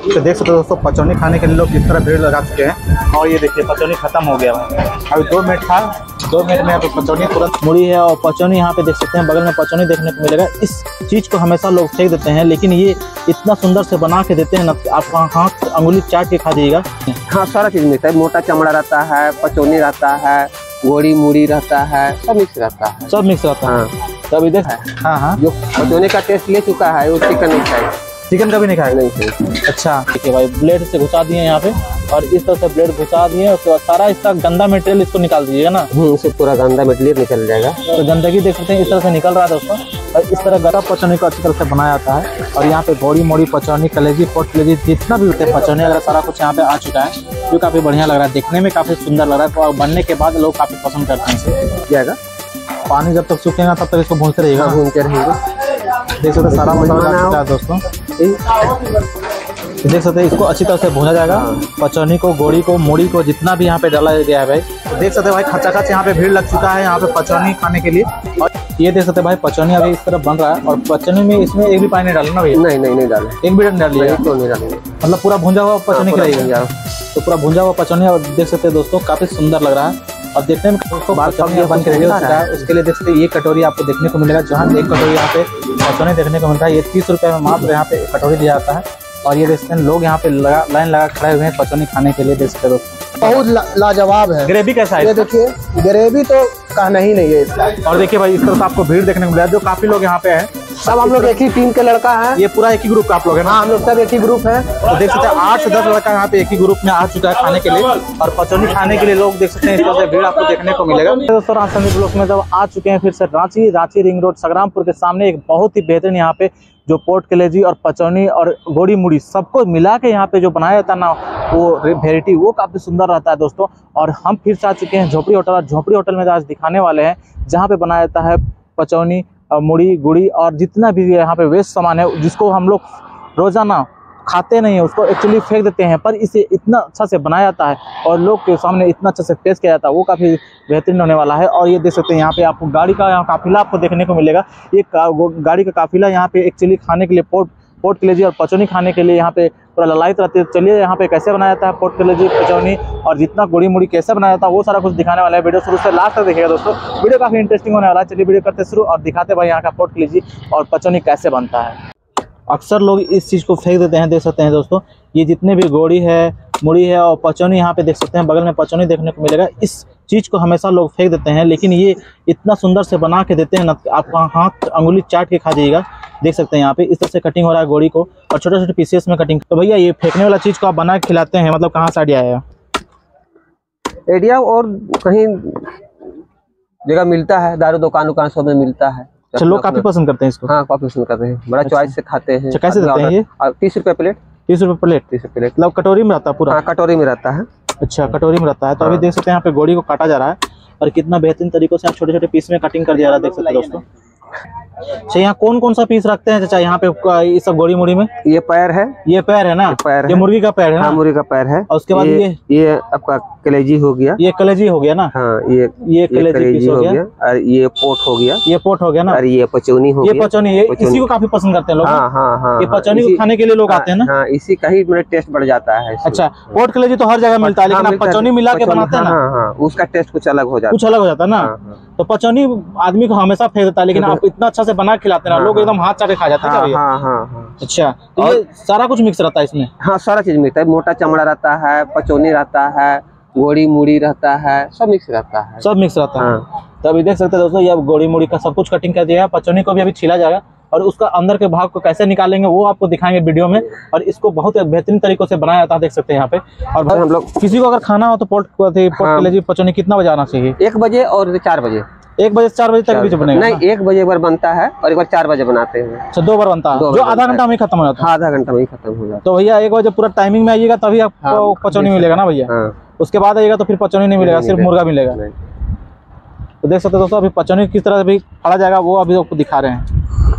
तो देख सकते हो दोस्तों, पचौनी खाने के लिए लोग किस तरह भीड़ लगा चुके हैं। और ये देखिए पचौनी खत्म हो गया है, अभी 2 मिनट था, 2 मिनट में यहाँ पे पचौनी तुरंत मुड़ी है। और पचौनी यहाँ पे देख सकते हैं, बगल में पचौनी देखने को मिलेगा। इस चीज़ को हमेशा लोग फेंक देते हैं, लेकिन ये इतना सुंदर से बना के देते हैं ना, आप हाथ अंगुली चाट के खा जाइएगा। हाँ, सारा चीज़ मिलता है, मोटा चमड़ा रहता है, पचौनी रहता है, गोड़ी मूड़ी रहता है, सब मिक्स रहता है, सब मिक्स रहता है। तो अभी देख, हाँ, जो पचौनी का टेस्ट ले चुका है वो चिकन नहीं खाएगा, चिकन कभी नहीं खाएगा। नहीं। अच्छा, देखिए भाई, ब्लेड से घुसा दिए यहाँ पे, और इस तरह से ब्लेड घुसा दिए, उसके बाद सारा इसका गंदा मटेरियल इसको निकाल दीजिएगा ना। इससे पूरा गंदा मटेरियल निकल जाएगा। तो गंदगी देख सकते हैं इस तरह से निकल रहा है दोस्तों। और इस तरह गरम पचौनी को अच्छी तरह से बनाया जाता है। और यहाँ पे घोड़ी मोड़ी पचौनी, कलेजी, पोट कलेजी, जितना भी होते हैं पचौनी वगैरह सारा कुछ यहाँ पे आ चुका है, जो काफी बढ़िया लग रहा है, देखने में काफी सुंदर लग रहा है। और बनने के बाद लोग काफी पसंद करते हैं इसे। जाएगा पानी जब तक सूखेगा तब तक इसको भूनते रहिएगा। भूनते रहेंगे। देख सकते हैं सारा मसाला डाल चुका है दोस्तों। देख सकते हैं इसको अच्छी तरह से भूना जाएगा। पचौनी को, गोड़ी को, मूड़ी को, जितना भी यहाँ पे डाला गया है भाई। देख सकते हैं भाई, खचा खच यहाँ पे भीड़ लग चुका है यहाँ पे पचौनी खाने के लिए। और ये देख सकते हैं भाई, पचौनी अभी इस तरह बन रहा है। और पचौनी में इसमें एक भी पानी नहीं डालना भैया? नहीं डाले, एक भी डाल लिया तो नहीं डालेंगे, मतलब पूरा भूंजा हुआ पचौनी खिलाइएगा। तो पूरा भूंजा हुआ पचौनी। और देख सकते हैं दोस्तों, काफी सुंदर लग रहा है। और देखने में पचौनी बन के रेडी हो चुका है। उसके लिए देख सकते हैं ये कटोरी आपको देखने को मिलेगा, जहाँ एक कटोरी यहाँ पे पचौनी देखने को मिलता है। ये 30 रुपये में मात्र यहाँ पे कटोरी दिया जाता है। और ये देख सकते हैं लोग यहाँ पे लाइन लगा खड़े हुए हैं पचौनी खाने के लिए। देख सकते हैं दोस्तों, बहुत लाजवाब है। ग्रेवी कैसा है? ये देखिए, ग्रेवी तो कहना ही नहीं है इसका। और देखिए भाई, इस तरह से आपको भीड़ देखने को मिला है, जो काफी लोग यहाँ पे हैं। सब हम लोग एक ही टीम के लड़का है। ये पूरा एक ही ग्रुप का आप लोग हैं ना? हाँ, हम लोग सब एक ही ग्रुप है। तो देख सकते हैं 8 से 10 लड़का यहाँ पे एक ही ग्रुप में आ चुका है खाने के लिए। और पचौनी खाने के लिए लोग देख सकते हैं इस तरह से भीड़ आपको देखने को मिलेगा। दोस्तों, राजस्थानी ब्लॉक में जब आ चुके हैं फिर से रांची रिंग रोड संग्रामपुर के सामने एक बहुत ही बेहतरीन यहाँ पे जो पोट कलेजी और पचौनी और गोड़ी मुड़ी सबको मिला के यहाँ पे जो बनाया जाता है ना, वो वेराइटी वो काफ़ी सुंदर रहता है दोस्तों। और हम फिर से आ चुके हैं झोपड़ी होटल। और झोपड़ी होटल में आज दिखाने वाले हैं जहाँ पे बनाया जाता है पचौनी, मुड़ी, गुड़ी और जितना भी यहाँ पे वेस्ट सामान है, जिसको हम लोग रोज़ाना खाते नहीं है, उसको एक्चुअली फेंक देते हैं, पर इसे इतना अच्छा से बनाया जाता है और लोग के सामने इतना अच्छा से पेश किया जाता है, वो काफ़ी बेहतरीन होने वाला है। और ये देख सकते हैं यहाँ पे आपको गाड़ी का यहाँ काफिला आपको देखने को मिलेगा। ये गाड़ी का काफिला यहाँ पे एक्चुअली खाने के लिए पोट कलेजी और पचौनी खाने के लिए यहाँ पे पूरा ललायत रहती है। चलिए यहाँ पे कैसे बनाया जाता है पोट कलेजी, पचौनी और जितना गोड़ी मुड़ी कैसे बनाया जाता है वो सारा कुछ दिखाने वाला है। वीडियो शुरू से लास्ट तक देखिएगा दोस्तों, वीडियो काफी इंटरेस्टिंग होने वाला है। चलिए वीडियो करते शुरू और दिखाते भाई यहाँ का पोट कलेजी और पचौनी कैसे बनता है। अक्सर लोग इस चीज़ को फेंक देते हैं। देख सकते हैं दोस्तों, ये जितने भी गोड़ी है, मुड़ी है और पचौनी यहाँ पे देख सकते हैं, बगल में पचौनी देखने को मिलेगा। इस चीज़ को हमेशा लोग फेंक देते हैं, लेकिन ये इतना सुंदर से बना के देते हैं ना, आप हाथ अंगुली चाट के खा जाइएगा। देख सकते हैं यहाँ पे इस तरह से कटिंग हो रहा है गोड़ी को और छोटे छोटे पीसेस में कटिंग। तो भैया, ये फेंकने वाला चीज़ को आप बना के खिलाते हैं, मतलब कहाँ से आइडिया आया? आइडिया और कहीं जगह मिलता है, दारू दुकान सब में मिलता है। अच्छा, लोग काफी पसंद करते हैं इसको? हाँ, काफी पसंद करते हैं, बड़ा चॉइस से खाते हैं। कैसे देते हैं ये? 30 रुपये प्लेट। 30 रुपये प्लेट? 30 रुपये प्लेट। मतलब कटोरी में रहता है पूरा? हाँ, कटोरी में रहता है। अच्छा, कटोरी में रहता है। तो अभी देख सकते हैं यहाँ पे गोड़ी को काटा जा रहा है और कितना बेहतरीन तरीकों से छोटे छोटे पीस में कटिंग कर दिया जा रहा है। देख सकते हैं दोस्तों। अच्छा, यहाँ कौन कौन सा पीस रखते हैं चाचा यहाँ पे इस सब गोड़ी मुड़ी में? ये पैर है। ये पैर है ना? पैर ये मुर्गी का पैर है ना? हाँ, मुर्गी का पैर है। और उसके बाद ये आपका कलेजी हो गया। ये कलेजी हो गया ना? हाँ, ये कलेजी पीस हो गया। और ये पोट हो गया। ये पोट हो गया ना? और ये पचौनी हो गया। ये पचौनी, इसी को काफी पसंद करते हैं लोग। हाँ, ये पचौनी को खाने के लिए लोग आते हैं ना? हाँ, इसी का ही मेरा टेस्ट बढ़ जाता है। अच्छा, पोट कलेजी तो हर जगह मिलता है, लेकिन आप पचौनी मिला के बनाते हैं ना? हाँ, उसका टेस्ट कुछ अलग हो जाता है। कुछ अलग हो जाता है ना? तो पचौनी आदमी को हमेशा फेंक देता है, लेकिन आप इतना अच्छा से बना के खिलाते हैं, लोग एकदम हाथ चाटे खा जाते हैं। हाँ। अच्छा, तो ये सारा कुछ मिक्स रहता है इसमें? हाँ, सारा चीज मिलता है, मोटा चमड़ा रहता है, पचौनी रहता है, गोड़ी मुड़ी रहता है, सब मिक्स रहता है। सब मिक्स रहता है। तो अभी देख सकते हैं दोस्तों, ये गोड़ी मुड़ी का सब कुछ कटिंग कर दिया है। पचौनी को भी अभी छीला जाएगा और उसका अंदर के भाग को कैसे निकालेंगे वो आपको दिखाएंगे वीडियो में। और इसको बहुत बेहतरीन तरीकों से बनाया जाता है, देख सकते हैं यहाँ पे। और हम लोग किसी को अगर खाना हो तो पोट कलेजी पचौनी कितना बजे आना चाहिए? 1 बजे और 4 बजे। 1 बजे से 4 बजे तक बीच बनेगा? नहीं, 1 बजे एक बार बनता है और एक बार 4 बजे बनाते हैं। अच्छा, 2 बार बनता है, जो आधा घंटा में खत्म हो जाता है? हाँ, आधा घंटा में ही खत्म हो जाता है। तो भैया 1 बजे पूरा टाइमिंग में आइएगा, तभी आपको पचौनी मिलेगा ना भैया? उसके बाद आइएगा तो फिर पचौनी नहीं मिलेगा, सिर्फ मुर्गा मिलेगा। तो देख सकते हैं दोस्तों, अभी पचौनी किस तरह से फाड़ा जाएगा वो अभी आपको दिखा रहे हैं।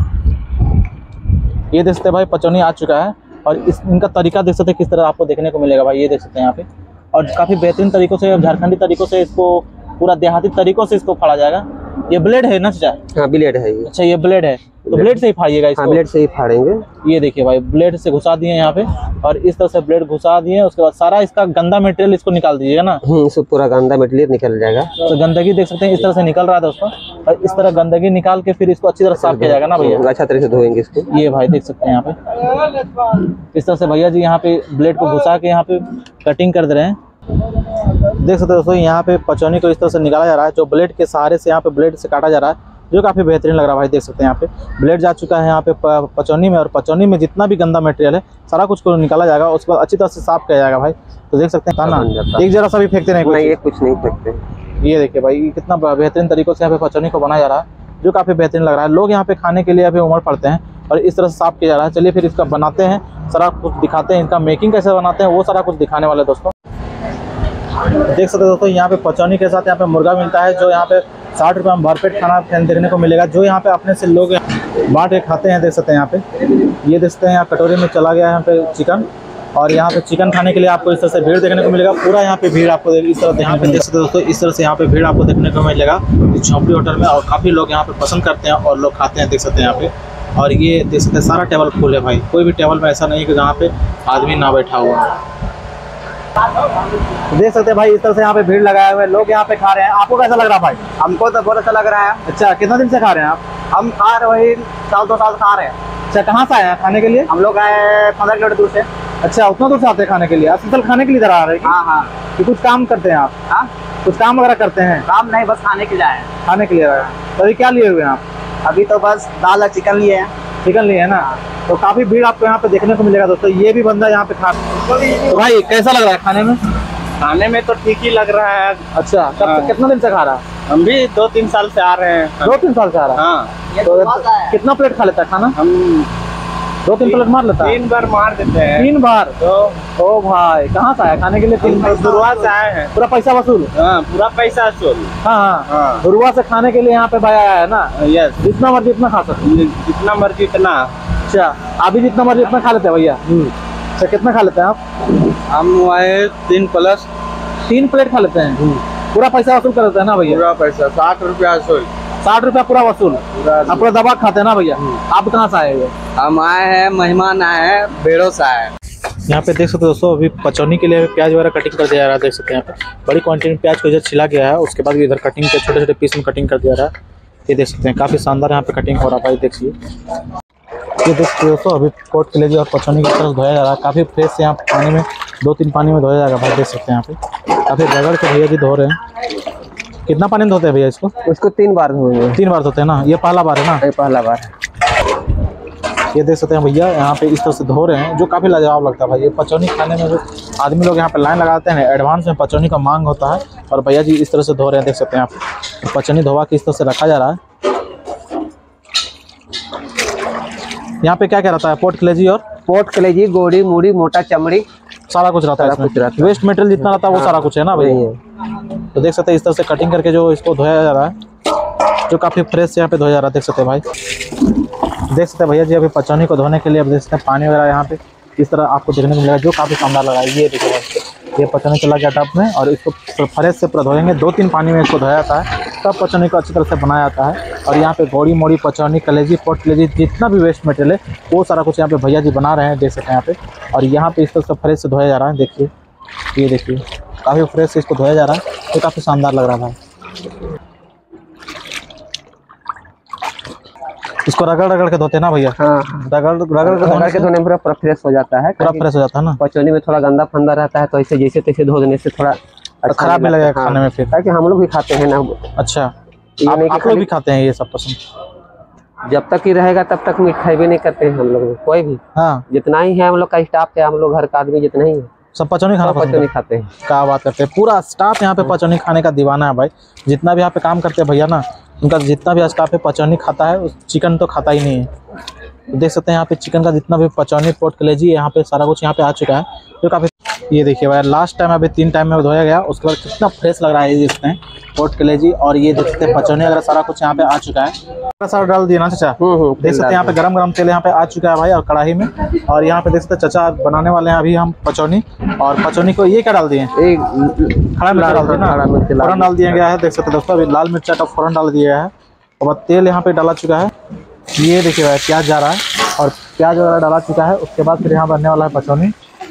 ये देख सकते हैं भाई, पचौनी आ चुका है और इनका तरीका देख सकते हैं किस तरह आपको देखने को मिलेगा भाई। ये देख सकते हैं यहाँ पे, और काफी बेहतरीन तरीकों से, झारखंडी तरीकों से इसको, पूरा देहाती तरीकों से इसको फाड़ा जाएगा। ये ब्लेड है ना चाचा? हाँ ब्लेड है ये। अच्छा ये ब्लेड है, तो ब्लेड से ही फाड़िएगा इसको? हाँ ब्लेड से ही फाड़ेंगे। ये देखिए भाई, ब्लेड से घुसा दिए यहाँ पे, और इस तरह से ब्लेड घुसा दिए। उसके बाद सारा इसका गंदा मटेरियल इसको निकाल दीजिएगा ना? इसको पूरा गंदा मटेरियल निकल जाएगा। तो गंदगी देख सकते हैं इस तरह से निकल रहा है दोस्तों, और इस तरह गंदगी निकाल के फिर इसको अच्छी तरह साफ किया जाएगा ना भैया? अच्छा तरह से धोएंगे इसको। ये भाई देख सकते हैं यहाँ पे इस तरह से भैया जी यहाँ पे ब्लेड को घुसा के यहाँ पे कटिंग कर दे रहे हैं। देख सकते हैं दोस्तों, यहाँ पे पचौनी को इस तरह से निकाला जा रहा है, जो ब्लेड के सहारे से यहाँ पे ब्लेड से काटा जा रहा है, जो काफ़ी बेहतरीन लग रहा है भाई। देख सकते हैं यहाँ पे ब्लेड जा चुका है यहाँ पे पचौनी में, और पचौनी में जितना भी गंदा मटेरियल है सारा कुछ को निकाला जाएगा, उसके बाद अच्छी तरह से साफ किया जाएगा भाई। तो देख सकते हैं ना, एक जरा सा भी फेंकते नहीं, ये कुछ नहीं फेंकते। ये देखिए भाई, कितना बेहतरीन तरीकों से यहाँ पे पचौनी को बनाया जा रहा है, जो काफ़ी बेहतरीन लग रहा है। लोग यहाँ पे खाने के लिए अभी उमड़ पड़ते हैं, और इस तरह से साफ किया जा रहा है। चलिए फिर इसका बनाते हैं, सारा कुछ दिखाते हैं, इनका मेकिंग कैसे बनाते हैं वो सारा कुछ दिखाने वाले दोस्तों। देख सकते हैं दोस्तों, यहाँ पे पचौनी के साथ यहाँ पे मुर्गा मिलता है, जो यहाँ पे 60 रुपये में भरपेट खाना देखने को मिलेगा, जो यहाँ पे अपने से लोग बांट के खाते हैं। देख सकते हैं यहाँ पे, ये देख सकते हैं यहाँ कटोरी में चला गया है यहाँ पे चिकन, और यहाँ पे चिकन खाने के लिए आपको इस तरह से भीड़ देखने को मिलेगा। पूरा यहाँ पे भीड़ आपको इस तरह यहाँ पे देख सकते हैं दोस्तों, इस तरह से यहाँ पे भीड़ आपको देखने को मिलेगा इस झोंपड़ी होटल में, और काफ़ी लोग यहाँ पे पसंद करते हैं और लोग खाते हैं। देख सकते हैं यहाँ पे, और ये देख सकते हैं सारा टेबल फुल है भाई, कोई भी टेबल में ऐसा नहीं है कि जहाँ पे आदमी ना बैठा हुआ है। देख सकते हैं भाई, इस तरह से यहाँ पे भीड़ लगाए हुए लोग यहाँ पे खा रहे हैं। आपको कैसा लग रहा है भाई? हमको तो बहुत अच्छा लग रहा है। अच्छा, कितना दिन से खा रहे हैं आप? हम खा रहे वही 1-2 साल खा रहे हैं। अच्छा, कहाँ से आए हैं खाने के लिए? हम लोग आए 15 किलोमीटर दूर से। अच्छा, उतना दूर से आते हैं खाने के लिए? अस्पताल खाने के लिए इधर आ रहे हैं? हाँ हाँ। कि कुछ काम करते हैं आप? हाँ, कुछ काम वगैरह करते हैं? काम नहीं, बस खाने के लिए आए हैं। खाने के लिए आए हैं। तो अभी क्या लिए हुए हैं आप? अभी तो बस दाल और चिकन लिए हैं। चिकन लिए है ना, तो काफी भीड़ आपको यहाँ पे देखने को मिलेगा दोस्तों। ये भी बंदा यहाँ पे खा, तो भाई कैसा लग रहा है खाने में? खाने में तो ठीक ही लग रहा है। अच्छा, कब कितना दिन से खा रहा है? हम भी 2-3 साल से आ रहे हैं। 2-3 साल से आ रहा है? हाँ। तो कितना प्लेट खा लेता है खाना? हम 2-3 प्लेट मार लेता है? 3 बार मार देते हैं। 3 बार? तो ओ भाई, कहाँ से आया खाने के लिए? 3 बार दुरुआ से आए हैं। पूरा पैसा वसूल? हाँ, पूरा पैसा वसूल। हाँ हाँ। दुरुआ से खाने के लिए यहाँ पे भाई आया है ना? यस, जितना मर्जी इतना खा सकते, जितना मर्जी इतना। अच्छा, अभी जितना मर्जी इतना खा लेते हैं भैया? अच्छा, कितना खा लेते हैं आप? हम आए 3 प्लस 3 प्लेट खा लेते हैं? पूरा पैसा वसूल कर देते हैं ना भैया? पूरा पैसा 60 रुपया वसूल। 60 रुपया पूरा वसूल? आप पूरा दबा खाते हैं ना भैया? आप कहाँ से आए हुए? हम आए हैं, मेहमान आए हैं, बेड़ों से आए हैं। यहाँ पे देख सकते हो दोस्तों, अभी पचौनी के लिए प्याज वगैरह कटिंग कर दिया जा रहा है। देख सकते हैं यहाँ पे बड़ी क्वांटिटी में प्याज को इधर छिला गया है, उसके बाद इधर कटिंग के छोटे छोटे पीस में कटिंग कर दिया रहा है। ये देख सकते हैं काफ़ी शानदार यहाँ पे कटिंग हो रहा है भाई। देखिए, ये देख सकते हो दोस्तों, अभी पोट कलेजी और पचौनी की तरफ धोया जा रहा है। काफ़ी फ्रेश यहाँ पानी में 2-3 पानी में धोया जाएगा भाई। देख सकते हैं यहाँ पे काफ़ी रगड़ के भैया जी धो रहे हैं। कितना पानी में धोते हैं भैया इसको? उसको 3 बार धोएंगे। 3 बार धोते हैं ना? ये पहला बार है ना? ये पहला बार है। ये देख सकते हैं भैया यहाँ पे इस तरह से धो रहे हैं, जो काफ़ी लाजवाब लगता है भाई। ये पचौनी खाने में जो आदमी लोग यहाँ पे लाइन लगाते हैं, एडवांस में पचौनी का मांग होता है, और भैया जी इस तरह से धो रहे हैं। देख सकते हैं आप, पचौनी धोवा के इस तरह से रखा जा रहा है। यहाँ पे क्या क्या रहता है? पोट कलेजी और पोट कलेजी, गोड़ी, मूड़ी, मोटा चमड़ी, सारा कुछ रहता है इसमें। वेस्ट मटेरियल जितना रहता है वो सारा कुछ है ना भैया? तो देख सकते हैं इस तरह से कटिंग करके जो इसको धोया जा रहा है, जो काफ़ी फ्रेश यहाँ पे धोया जा रहा है। देख सकते हैं भाई, देख सकते हैं भैया जी अभी पचौनी को धोने के लिए अब देख सकते हैं पानी वगैरह यहाँ पे इस तरह आपको देखने को मिलेगा, जो काफ़ी शानदार लगा है। ये देखो भाई, ये पचौनी चला गया टब में, और इसको फ्रेश से पूरा धोएंगे। 2-3 पानी में इसको धोया जाता है, तब पचौनी को अच्छी तरह से बनाया जाता है। और यहाँ पे गोड़ी मोड़ी पचौनी कलेजी पोट कलेजी जितना भी वेस्ट मटेरियल है वो सारा कुछ यहाँ पे भैया जी बना रहे हैं। देख सकते हैं यहाँ पे, और यहाँ पे इस तरह से फ्रेश से धोया जा रहा है। देखिए, ये देखिए काफ़ी फ्रेश से इसको धोया जा रहा है, ये काफ़ी शानदार लग रहा है। इसको रगड़ रगड़ के धोते हैं ना भैया? हाँ, रगड़ के धोने में पूरा फ्रेश हो जाता है। पूरा फ्रेश हो जाता है ना? पचौनी में थोड़ा गंदा फंदा रहता है, तो ऐसे जैसे तैसे धो देने से थोड़ा अच्छा खराब नहीं लगेगा खाने में फिर? ताकि हम लोग भी खाते हैं ना। अच्छा, आप लोग भी खाते हैं ये सब पसंद? जब तक ही रहेगा तब तक मिठाई भी नहीं करते हैं हम लोग, कोई भी। हाँ, जितना ही है हम लोग का स्टाफ है, हम लोग घर का आदमी जितना ही है, सब पचौनी खाना पसंद पचौनी खाते हैं। क्या बात करते हैं, पूरा स्टाफ यहाँ पे पचौनी खाने का दीवाना है भाई। जितना भी यहाँ पे काम करते हैं भैया ना, उनका जितना भी स्टाफ है पचौनी खाता है, चिकन तो खाता ही नहीं है। तो देख सकते हैं यहाँ पे चिकन का जितना भी पचौनी पोट कलेजी यहाँ पे सारा कुछ यहाँ पे आ चुका है, जो काफ़ी ये देखिए भाई लास्ट टाइम अभी 3 टाइम में धोया गया, उसके बाद कितना फ्रेश लग रहा है ये इसमें पोर्ट कलेजी। और ये देख सकते हैं पचौनी वगैरह सारा कुछ यहाँ पे आ चुका है। सारा डाल दिया ना चाचा, देख सकते हैं यहाँ पे गरम गरम तेल यहाँ पे आ चुका है भाई और कढ़ाई में। और यहाँ पे देख सकते हैं चाचा बनाने वाले हैं अभी हम पचौनी। और पचौनी को ये क्या डाल दिए, खड़ा मिर्चा डाल दिया ना, फोरन डाल दिया गया है। देख सकते हैं दोस्तों अभी लाल मिर्चा का फोरन डाल दिया है और बाद तेल यहाँ पे डाला चुका है। ये देखिए भाई प्याज जा रहा है और प्याज वगैरह डाला चुका है। उसके बाद फिर यहाँ बनने वाला है पचौनी।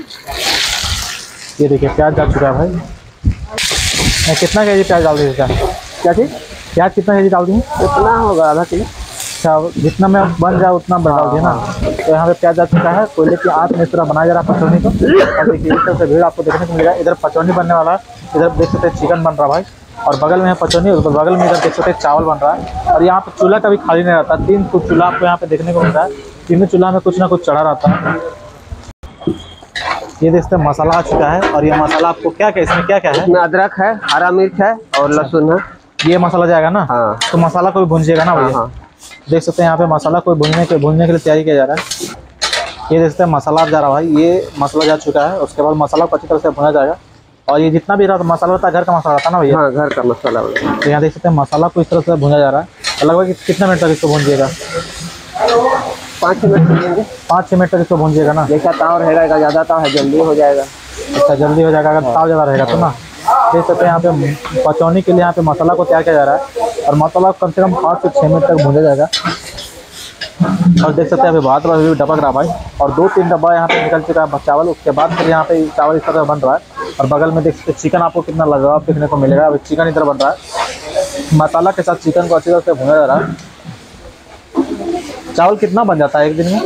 ये देखिए प्याज डाल चुका है भाई। कितना केजी प्याज डाल दिए क्या चीज़, प्याज कितना केजी डाल दिए? उतना होगा आधा किलो। अच्छा जितना में बन जाए उतना डाल दिए ना। तो यहाँ पे प्याज आ चुका है, कोयले की आँच में इस तरह बनाया जा रहा है पचौनी को। और देखिए इस तरह से भीड़ आपको देखने को मिलेगा। इधर पचौनी बनने वाला है, इधर देख सकते हैं चिकन बन रहा है भाई और बगल में है पचौनी, और बगल में इधर देख सकते हैं चावल बन रहा है। और यहाँ पे चूल्हा कभी खाली नहीं रहता, 3 चूल्हा आपको यहाँ पे देखने को मिलता है। तीनों चूल्हा में कुछ ना कुछ चढ़ा रहता है। ये देखते हैं मसाला आ चुका है और ये मसाला आपको क्या क्या इसमें क्या क्या है? इसमें अदरक है, हरा मिर्च है और लहसुन है। ये मसाला जाएगा ना? हाँ। तो मसाला को भी भूंजिएगा ना भैया? हाँ। देख सकते हैं यहाँ पे मसाला को भूनने के लिए तैयारी किया जा रहा है। ये देख सकते हैं मसाला जा रहा है भाई, ये मसाला जा चुका है। उसके बाद मसाला को अच्छी तरह से भुना जाएगा। और ये जितना भी रहता मसाला होता है घर का मसाला रहता है ना भैया? हाँ घर का मसाला। तो यहाँ देख सकते हैं मसाला को इस तरह से भुना जा रहा है। लगभग कितने मिनट तक इसको भूंजिएगा? 5-6 मिनट भूनेंगे। 5-6 मिनट तक इसको भूंजिएगा ना? जैसा ताव रहेगा, ज़्यादा ताव है जल्दी हो जाएगा। अच्छा जल्दी हो जाएगा अगर ताव ज़्यादा रहेगा तो ना। देख सकते हैं यहाँ पे पचौनी के लिए यहाँ पे मसाला को तैयार किया जा रहा है और मसाला कम से कम 5 से 6 मिनट तक भूंजा जाएगा। और देख सकते हैं अभी भात भी डबक रहा भाई और 2-3 डब्बा यहाँ पे निकल चुका है चावल। उसके बाद फिर यहाँ पे चावल इस तरह बन रहा है और बगल में देख सकते चिकन आपको कितना लगा देखने को मिलेगा। अभी चिकन इधर बन रहा है, मसाला के साथ चिकन को अच्छी तरह से भुना जा रहा है। चावल कितना बन जाता है एक दिन में?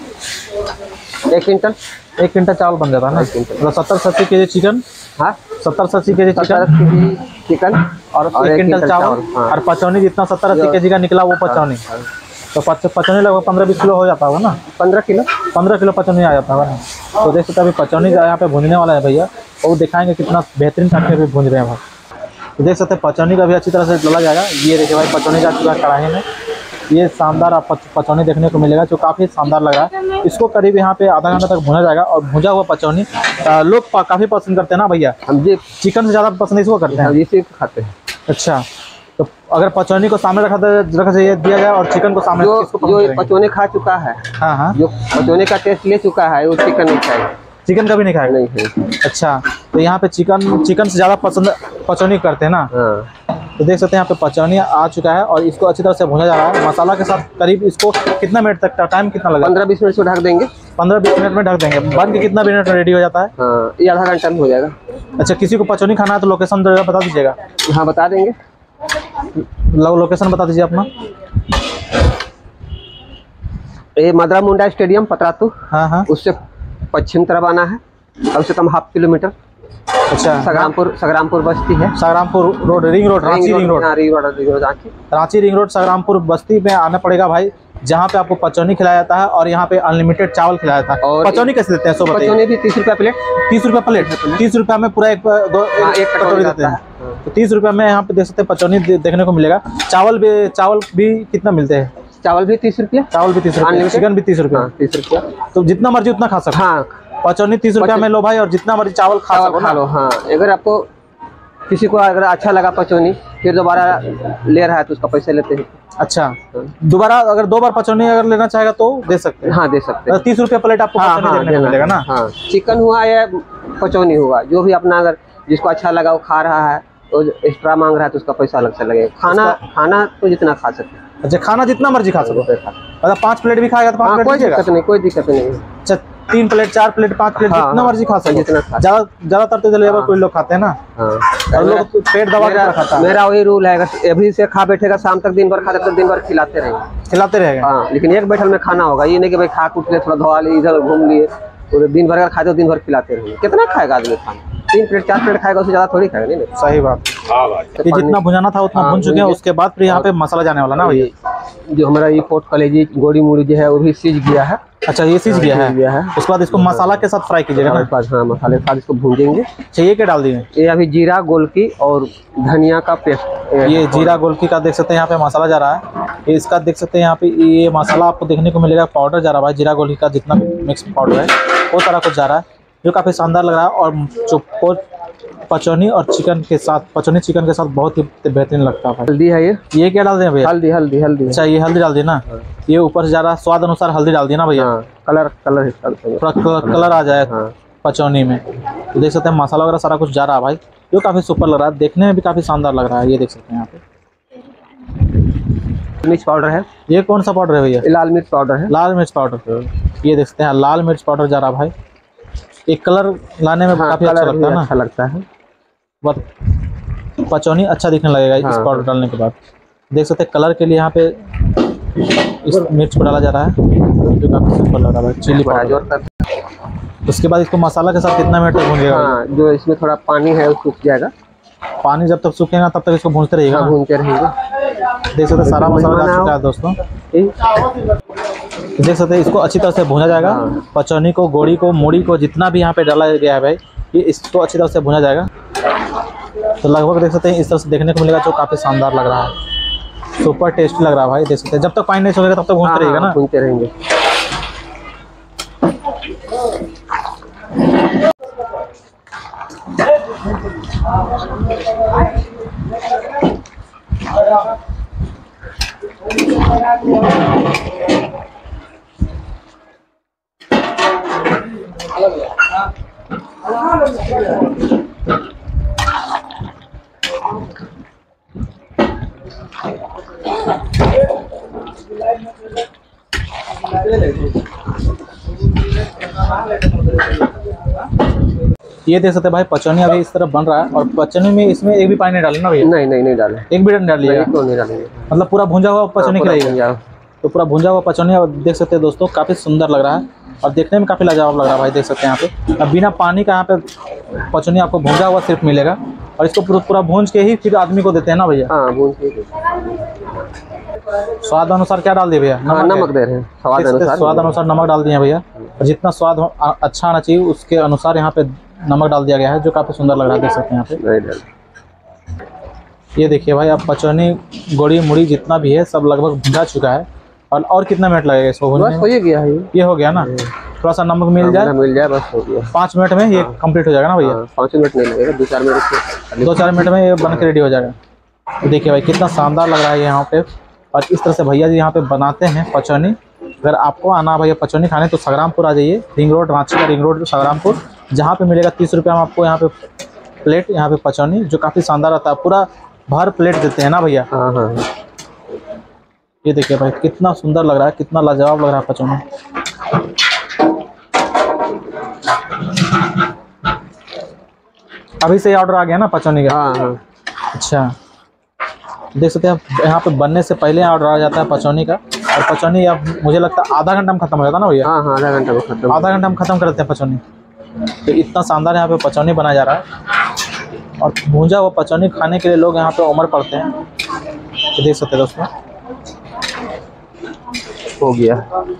1 क्विंटल। 1 क्विंटल चावल बन जाता है ना? मतलब 70-80 केजी चिकन। हाँ 70-80 केजी चिकन और 1 क्विंटल चावल। हाँ। और पचौनी जितना 70-80 केजी का निकला वो पचौनी। तो पचौनी लगभग 15-20 किलो हो जाता होगा ना? 15 किलो पचौनी आ जाता होगा ना? तो देख सकते हैं अभी पचौनी यहाँ पे भूनने वाला है भैया और दिखाएंगे कितना बेहतरीन टाइप अभी भून रहे हैं भाई। तो देख सकते हैं पचौनी का भी अच्छी तरह से डाला जाएगा। ये देखिए भाई पचौनी जा चुका है कढ़ाई में। ये शानदार आप पचौनी देखने को मिलेगा जो काफ़ी शानदार लग रहा है। इसको करीब यहाँ पे आधा घंटा तक भुना जाएगा। और भुजा हुआ पचौनी लोग काफ़ी पसंद करते हैं ना भैया? हम जी चिकन से ज़्यादा पसंद इसको करते हैं, इसी को खाते हैं। अच्छा तो अगर पचौनी को सामने रखा दिया जाए और चिकन को सामने जो पचौनी खा चुका है, हाँ हाँ, जो पचौनी का टेस्ट ले चुका है वो चिकन नहीं खाएगा। चिकन कभी नहीं खाएगा? नहीं खाएगा। अच्छा तो यहाँ पे चिकन से ज़्यादा पसंद पचौनी करते हैं ना? हाँ। तो देख सकते हैं यहाँ पे पचौनी आ चुका है और इसको अच्छी तरह से भुना जा रहा है मसाला के साथ। करीब इसको कितना मिनट तक टाइम कितना लगा? 15-20 मिनट से ढक देंगे। 15-20 मिनट में ढक देंगे। बन के कितना मिनट में रेडी हो जाता है? हाँ ये आधा घंटा में हो जाएगा। अच्छा किसी को पचौनी खाना है तो लोकेशन बता दीजिएगा। हाँ बता देंगे, लोकेशन बता दीजिए अपना। ये मदरा मुंडा स्टेडियम पतरातू, हाँ हाँ, उससे पश्चिम तरफ आना है, कम से कम हाफ किलोमीटर। अच्छा संग्रामपुर बस्ती है। Sangrampur road, ring road, Ranchi ring road, Ranchi ring road Sangrampur बस्ती में आना पड़ेगा भाई, जहाँ पे आपको पचौनी खिलाया जाता है और यहाँ पे अनलिमिटेड चावल खिलाया जाता है। और पचौनी कैसे देते हैं सो बताइए? पचौनी भी 30 रुपया प्लेट। 30 रुपया प्लेट? 30 रुपया में पूरा एक कटोरी देते हैं। तो 30 रुपया में यहाँ पे देख सकते हैं पचौनी देखने को मिलेगा। चावल भी कितना मिलते हैं? चावल भी 30 रुपया, चावल भी 30 रुपया, चिकन भी 30 रुपया। 30 रुपया, तो जितना मर्जी उतना खा सकते। हाँ पचौनी 30 रुपया में लो भाई और जितना मर्जी चावल खा लो। हाँ अगर आपको किसी को अगर अच्छा लगा पचौनी फिर दोबारा ले रहा है तो उसका पैसा लेते हैं। अच्छा दोबारा अगर 2 बार पचौनी अगर लेना चाहेगा तो दे सकते हैं? हाँ दे सकते हैं। 30 रुपया प्लेट आपको पचौनी देखने को मिलेगा ना? हाँ चिकन हुआ या पचौनी हुआ जो भी अपना अगर जिसको अच्छा लगा वो खा रहा है, तो एक्स्ट्रा मांग रहा है तो उसका पैसा अलग से लगेगा। खाना तो जितना खा सकते हैं। अच्छा खाना जितना मर्जी खा सको? मतलब 5 प्लेट भी खाएगा तो 5 प्लेट? कोई दिक्कत नहीं। अच्छा 3 प्लेट 4 प्लेट 5 प्लेट जितना मर्जी खा सकते, ज्यादातर तो लेबर कोई लोग खाते हैं ना, और लोग पेट दबा के खाता है। मेरा वही रूल है, अभी से खा बैठेगा शाम तक दिन भर खाता तो दिन भर खिलाते रहेंगे। हाँ लेकिन एक बैठल में खाना होगा, ये नहीं कि भाई खा कुछ ले थोड़ा धोआ लिए इधर घूम लिए, पूरे दिन भर खाते तो दिन भर खिलाते रहेंगे। कितना खाएगा आदमी खाना? 3 प्लेट 4 प्लेट खाएगा, उससे ज्यादा थोड़ी खाएगा। नहीं सही बात। ये जितना भुनाना था उतना भुन चुके हैं। उसके बाद फिर यहाँ पे मसाला जाने वाला ना भैया? जो हमारा ये पोर्ट कलेजी गोड़ी मूड़ी जो है वो भी सीज गया है। अच्छा ये सीज गया है। उसके बाद इसको मसाला के साथ फ्राई कीजिएगा ना? हाँ मसाले के साथ इसको भूंजेंगे। अच्छा ये क्या डाल दिए? ये अभी जीरा गोलकी और धनिया का पेस्ट। ये जीरा गोलकी का देख सकते हैं यहाँ पे मसाला जा रहा है। इसका देख सकते हैं यहाँ पे ये मसाला आपको देखने को मिलेगा। पाउडर जा रहा है जीरा गोलकी का, जितना भी मिक्स पाउडर है वो सारा कुछ जा रहा है। जो काफ़ी शानदार लग रहा है। और जो पचौनी और चिकन के साथ, पचौनी चिकन के साथ बहुत ही बेहतरीन लगता है भाई। हल्दी है ये क्या डाल दें भैया? हल्दी हल्दी हल्दी। अच्छा, ये हल्दी डाल दी ना। ये ऊपर से जा रहा, स्वाद अनुसार हल्दी डाल दी ना भैया। कलर थोड़ा कलर आ जाए पचौनी में। तो देख सकते हैं मसाला वगैरह सारा कुछ जा रहा है भाई, जो काफ़ी सुपर लग रहा है, देखने में भी काफ़ी शानदार लग रहा है। ये देख सकते हैं यहाँ पे मिर्च पाउडर है। ये कौन सा पाउडर है भैया? लाल मिर्च पाउडर है। लाल मिर्च पाउडर। ये देख सकते हैं लाल मिर्च पाउडर जा रहा है भाई। एक कलर लाने में काफ़ी अच्छा लगता है ना। अच्छा लगता है, बहुत पचौनी अच्छा दिखने लगेगा इस पाउडर डालने के बाद। देख सकते हैं कलर के लिए यहाँ पे इस मिर्च को डाला जा रहा है, जो काफ़ी सुपर लग रहा है भाई। Chilli powder. उसके बाद इसको मसाला के साथ कितना मिनट तक भूंजेगा? हाँ, जो इसमें थोड़ा पानी है वो सूख जाएगा। पानी जब तक सूखेगा तब तक इसको भूनते रहिएगा। भूनते रहेंगे। देख सकते हैं सारा मसाला डाल चुका है दोस्तों। देख सकते हैं इसको अच्छी तरह से भूना जाएगा। पचौनी को, गोड़ी को, मूड़ी को, जितना भी यहाँ पे डाला गया है भाई, ये इसको अच्छी तरह से भुना जाएगा। तो लगभग देख सकते हैं इस तरह से देखने को मिलेगा, जो काफ़ी शानदार लग रहा है, सुपर टेस्टी लग रहा है भाई। देख सकते हैं जब तक पानी नहीं सूखेगा तब तक भूनते रहिएगा ना। भूनते रहेंगे। ये देख सकते हैं भाई पचौनी अभी इस तरह बन रहा है। और पचौनी में इसमें एक भी पानी नहीं डालना भैया? नहीं डाले। एक भी डाल लिया तो नहीं डालेंगे, मतलब पूरा भुंजा हुआ पचौनी खिलाएगा। तो पूरा भुंजा हुआ पचौनी देख सकते हैं दोस्तों, काफ़ी सुंदर लग रहा है और देखने में काफ़ी लाजवाब लग रहा है भाई। देख सकते हैं यहाँ पे अब बिना पानी का यहाँ पे पचौनी आपको भुंजा हुआ सिर्फ मिलेगा। और इसको पूरा भूंज के ही फिर आदमी को देते हैं ना भैया? हाँ, भूंज के। स्वाद अनुसार क्या डाल दिए भैया? नमक दे रहे हैं। स्वाद अनुसार नमक डाल दिए भैया। और जितना स्वाद अच्छा आना चाहिए उसके अनुसार यहाँ पे नमक डाल दिया गया है, जो काफ़ी सुंदर लग रहा है। देख सकते हैं यहाँ पे ये देखिए भाई, अब पचौनी, गोड़ी, मुड़ी जितना भी है सब लगभग भुंजा चुका है। और कितना मिनट लगेगा इसको भुनने में? हो गया है, ये हो गया ना। थोड़ा सा नमक मिल जाए बस हो गया। 5 मिनट में ये कंप्लीट हो जाएगा ना भैया? 5 मिनट नहीं लगेगा, 2-4 मिनट। 2-4 मिनट में ये बन के रेडी हो जाएगा। तो देखिए भाई कितना शानदार लग रहा है यहाँ पे। और इस तरह से भैया जी यहाँ पे बनाते हैं पचौनी। अगर आपको आना भैया पचौनी खाने तो संग्रामपुर आ जाइए। रिंग रोड, रांची का रिंग रोड संग्रामपुर, जहाँ पे मिलेगा 30 रुपये में आपको यहाँ पे प्लेट, यहाँ पे पचौनी, जो काफ़ी शानदार रहता है। पूरा भर प्लेट देते हैं ना भैया? हाँ। ये देखिए भाई कितना सुंदर लग रहा है, कितना लाजवाब लग रहा है पचौनी। अभी से ऑर्डर आ गया ना पचौनी का? हाँ। अच्छा, देख सकते हैं यहाँ पे बनने से पहले ऑर्डर आ जाता है पचौनी का। और पचौनी अब मुझे लगता है आधा घंटा में खत्म हो जाता है ना भैया? हाँ, आधा घंटा में खत्म। आधा घंटा में खत्म कर देते हैं पचौनी। तो इतना शानदार यहाँ पे पचौनी बनाया जा रहा है। और भूंजा हुआ पचौनी खाने के लिए लोग यहाँ पे उमड़ पड़ते हैं। तो देख सकते हैं दोस्तों, हो गया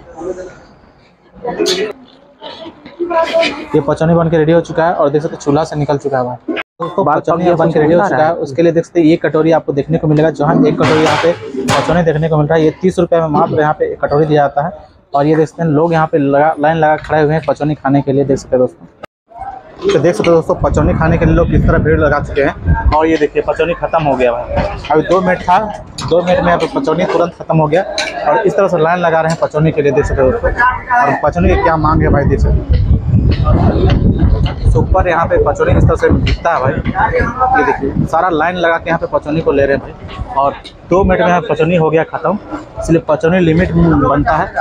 ये पचौनी बन के रेडी हो चुका है। और देख सकते हैं चूल्हा से निकल चुका है दोस्तों, पचौनी बन के रेडी हो चुका है। उसके लिए देख सकते हैं ये कटोरी आपको देखने को मिलेगा, जहाँ एक कटोरी यहाँ पे पचौनी देखने को मिल रहा है। ये 30 रुपये में मात्र यहाँ पे कटोरी दिया जाता है। और ये देख सकते हैं लोग यहाँ पे लाइन लगा खड़े हुए हैं पचौनी खाने के लिए। देख सकते हैं दोस्तों, तो देख सकते हो दोस्तों पचौनी खाने के लिए लोग किस तरह भीड़ लगा चुके हैं। और ये देखिए पचौनी खत्म हो गया भाई। अभी 2 मिनट था, 2 मिनट में यहाँ पे पचौनी तुरंत खत्म हो गया। और इस तरह से लाइन लगा रहे हैं पचौनी के लिए। देख सकते हो दोस्तों, और पचौनी की क्या मांग है भाई। देख सकते सुपर यहाँ पे पचौनी इस तरह से बिकता है भाई। ये देखिए सारा लाइन लगा के यहाँ पे पचौनी को ले रहे हैं भाई। और 2 मिनट में यहाँ पचौनी हो गया खत्म, इसलिए पचौनी लिमिट बनता है।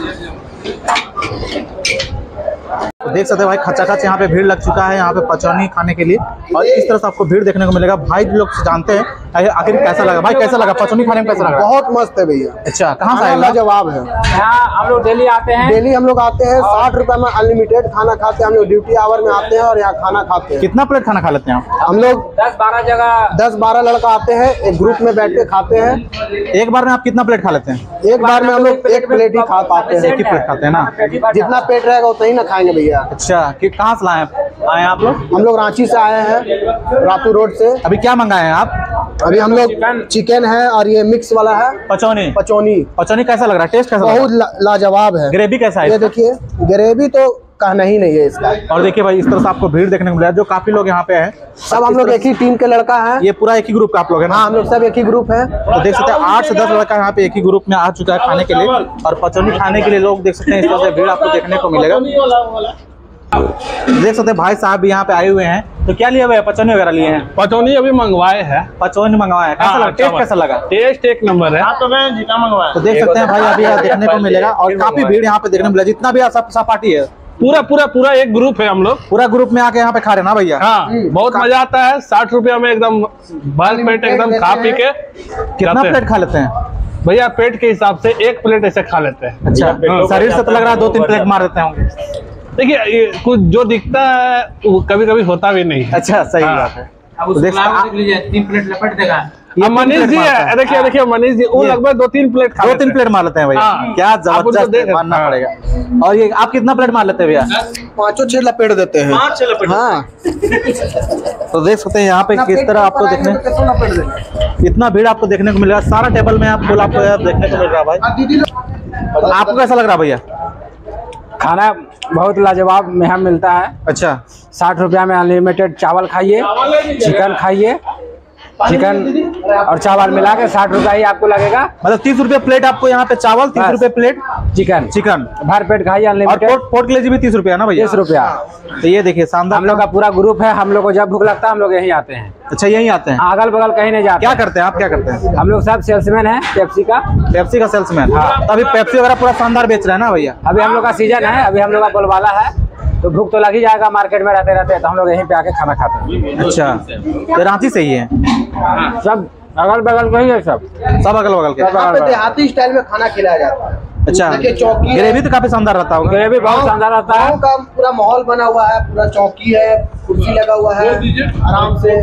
तो देख सकते हैं भाई खच्चा खच यहाँ पे भीड़ लग चुका है यहाँ पे पचौनी खाने के लिए। और इस तरह से आपको भीड़ देखने को मिलेगा। भाई लोग जानते हैं आखिर कैसा लगा भाई, कैसा लगा पचौनी खाने में, कैसा लगा? बहुत मस्त है भैया। अच्छा, कहाँ से आएगा? जवाब है। हम लोग डेली आते हैं। डेली हम लोग आते हैं, 60 रुपए में अनलिमिटेड खाना खाते हैं। हम लोग ड्यूटी आवर में आते हैं और यहाँ खाना खाते हैं। कितना प्लेट खाना खा लेते हैं आप? हम लोग 10-12 जगह 10-12 लड़का आते हैं, एक ग्रुप में बैठ के खाते हैं। एक बार में आप कितना प्लेट खा लेते हैं? एक बार में हम लोग 1 प्लेट ही खा पाते हैं। एक ही प्लेट खाते हैं ना? जितना पेट रहेगा उतना ही ना खाएंगे भैया। अच्छा, कि कहाँ से आए आप लोग? हम लोग रांची से आए हैं, रातू रोड से। अभी क्या मंगाए हैं आप? अभी हम लोग चिकन है और ये मिक्स वाला है पचौनी। पचौनी कैसा लग रहा है? टेस्ट कैसा लग रहा है? बहुत लाजवाब है। ग्रेवी कैसा है? ये देखिए ग्रेवी तो कहना ही नहीं है इसका। और देखिए भाई, इस तरह से आपको भीड़ देखने को मिला जो काफी लोग यहाँ पे हैं। सब हम लोग एक ही टीम के लड़का हैं। ये पूरा एक ही ग्रुप का आप लोग है ना? हाँ, हम लोग सब एक ही ग्रुप है। तो देख सकते हैं 8 से 10 लड़का यहाँ पे एक ही ग्रुप में आ चुका है खाने के लिए, और पचौनी खाने के लिए लोग देख सकते हैं इस तरह से भीड़ आपको देखने को मिलेगा। देख सकते हैं भाई साहब भी यहाँ पे आए हुए हैं। तो क्या लिए हुए हैं? पचौनी वगैरह लिए हैं? पचौनी अभी मंगवाए हैं। पचौनी मंगवाए हैं, कैसा लगा? टेस्ट कैसा लगा? टेस्ट एक नंबर है। तो देख सकते हैं भाई अभी यहाँ देखने को मिलेगा, और काफी भीड़ यहाँ पे देखने को मिलेगा। जितना भी सब पार्टी है, पूरा एक ग्रुप है। हम लोग पूरा ग्रुप में आके यहाँ पे खा रहे ना भैया? हाँ, बहुत मजा आता है। 60 रुपया में एकदम भर पेट एकदम खा पी के। कितना प्लेट खा लेते हैं भैया? पेट के हिसाब से एक प्लेट ऐसे खा लेते हैं। अच्छा, शरीर से तो लग रहा है 2-3 प्लेट मार देते होंगे। देखिए, कुछ जो दिखता है वो कभी कभी होता भी नहीं है। अच्छा, सही बात है। अब देख लीजिए 3 प्लेट लपेट देगा। अब मनीष जी है, देखिए मनीष जी वो लगभग 2-3 प्लेट खा 2-3 प्लेट मार लेते हैं भैया। हाँ। क्या जबरदस्त है, मानना पड़ेगा। और ये आप कितना प्लेट मार लेते हैं भैया? 5-6 लपेट देते हैं। हाँ। तो देख सकते हैं यहाँ पे किस तरह आपको देखने, इतना भीड़ आपको देखने को मिलेगा। सारा टेबल में आपको देखने को मिल रहा है भाई। आपको कैसा लग रहा है भैया? खाना बहुत लाजवाब यहाँ मिलता है। अच्छा, 60 रुपया में अनलिमिटेड चावल खाइए, चिकन खाइए, चिकन और चावल मिला के 60 रुपया ही आपको लगेगा। मतलब 30 रुपये प्लेट आपको यहाँ पे चावल, 30 रुपये प्लेट चिकन भर पेट खाइए और अनलिमिटेड। पोर्ट कलेजी भी 30 रुपया ना भैया? 30 रुपया। तो ये देखिए शानदार, हम लोग का पूरा ग्रुप है। हम लोग को जब भूख लगता है हम लोग यहीं आते हैं। अच्छा, यहीं आते हैं? अगल बगल कहीं नहीं जाते। क्या करते हैं आप? क्या करते हैं? हम लोग सब सेल्समैन हैं पेप्सी का। पेप्सी का सेल्समैन? हाँ। तो अभी पेप्सी वगैरह पूरा शानदार बेच रहे हैं ना भैया? अभी हम लोग का सीजन है, अभी हम लोग का बोलबाला है, तो भूख तो लग ही जाएगा मार्केट में रहते रहते, तो हम लोग यहीं पे आके खाना खाते हैं। अच्छा, तो रांची से ही है? सब अगल बगल का ही है, सब अगल बगल के। यहाँ पे देहाती स्टाइल में खाना खिलाया जाता है। अच्छा, देखिए चौकी, ग्रेवी तो काफी शानदार रहता होगा। ग्रेवी बहुत शानदार रहता है। गाँव का पूरा माहौल बना हुआ है, पूरा चौकी है, कुर्सी लगा हुआ है, आराम से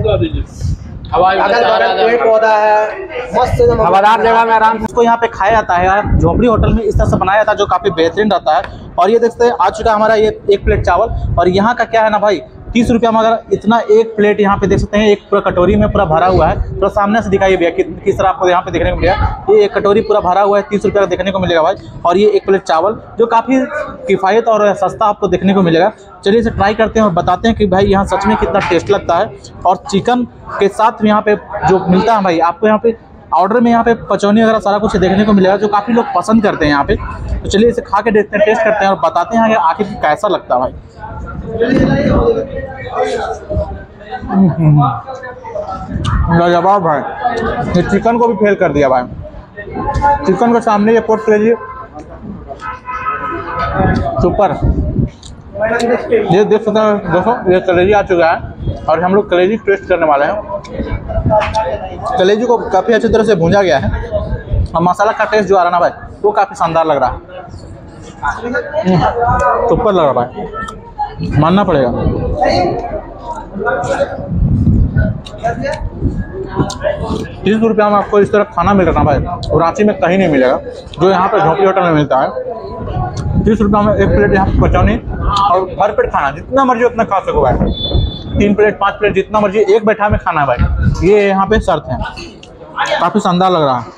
अगल बगल पेड़ पौधा है, मस्त एकदम हवादार जगह में आराम से। इसको यहाँ पे खाया जाता है, झोपड़ी होटल में इस तरह से बनाया जाता है जो काफी बेहतरीन रहता है। और ये देखते हैं आ चुका है हमारा ये 1 प्लेट चावल। और यहाँ का क्या है ना भाई, 30 रुपया में अगर इतना 1 प्लेट यहाँ पे देख सकते हैं, एक पूरा कटोरी में पूरा भरा हुआ है। तो सामने से दिखाइए भैया किस तरह आपको यहाँ पे देखने को मिलेगा। ये एक कटोरी पूरा भरा हुआ है, 30 रुपया का देखने को मिलेगा भाई। और ये 1 प्लेट चावल जो काफ़ी किफ़ायत और सस्ता आपको देखने को मिलेगा। चलिए इसे ट्राई करते हैं और बताते हैं कि भाई यहाँ सच में कितना टेस्ट लगता है। और चिकन के साथ यहाँ पे जो मिलता है भाई, आपको यहाँ पे ऑर्डर में यहाँ पे पचौनी वगैरह सारा कुछ देखने को मिलेगा जो काफ़ी लोग पसंद करते हैं यहाँ पे। तो चलिए इसे खा के देखते हैं, टेस्ट करते हैं और बताते हैं कि आखिर कैसा लगता है भाई। लाजवाब भाई, ये चिकन को भी फेल कर दिया भाई। चिकन के सामने ये पोर्ट कलेजी सुपर। ये देख सकते हैं दोस्तों, ये कलेजी आ चुका है और हम लोग कलेजी टेस्ट करने वाले हैं। कलेजी को काफ़ी अच्छी तरह से भूंजा गया है और मसाला का टेस्ट जो आ रहा है ना भाई, वो काफ़ी शानदार लग रहा है। सुपर लग रहा भाई, मानना पड़ेगा। 30 रुपया में आपको इस तरह खाना मिल रहा है भाई, और रांची में कहीं नहीं मिलेगा जो यहाँ पे झोपड़ी होटल में मिलता है। 30 रुपया में 1 प्लेट यहाँ पे पचौनी और भर पेट खाना, जितना मर्जी उतना खा सको भाई। 3 प्लेट 5 प्लेट जितना मर्जी एक बैठा में खाना है भाई, ये यहाँ पे शर्त है। काफ़ी शानदार लग रहा है।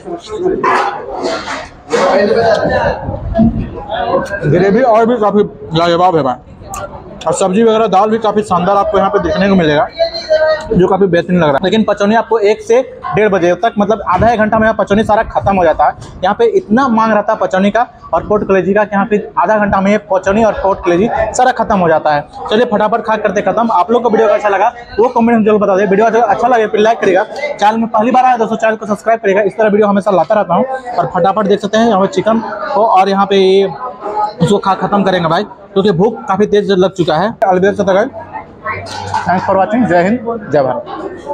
ग्रेवी और भी काफ़ी लाजवाब है भाई, और सब्जी वगैरह दाल भी काफ़ी शानदार आपको यहाँ पे देखने को मिलेगा जो काफ़ी बेहतरीन लग रहा है। लेकिन पचौनी आपको 1 से 1.5 बजे तक, मतलब आधा 1 घंटा में यहाँ पचौनी सारा खत्म हो जाता है। यहाँ पे इतना मांग रहता है पचौनी का और पोर्ट कलेजी का कि यहाँ पे आधा घंटा में पचौनी और पोर्ट कलेजी सारा खत्म हो जाता है। चलिए फटाफट खा करते खत्म। आप लोग को वीडियो अच्छा लगा वो कमेंट में जरूर बता दें। वीडियो अच्छा लगे फिर लाइक करेगा। चैनल में पहली बार आया दोस्तों, चैनल को सब्सक्राइब करेगा। इस तरह वीडियो हमेशा लाता रहता हूँ। और फटाफट देख सकते हैं यहाँ पे चिकन को, और यहाँ पे ये उसको खत्म करेंगे भाई, क्योंकि भूख काफ़ी तेज लग चुका है। अलविदा, थैंक्स फॉर वॉचिंग। जय हिंद, जय भारत।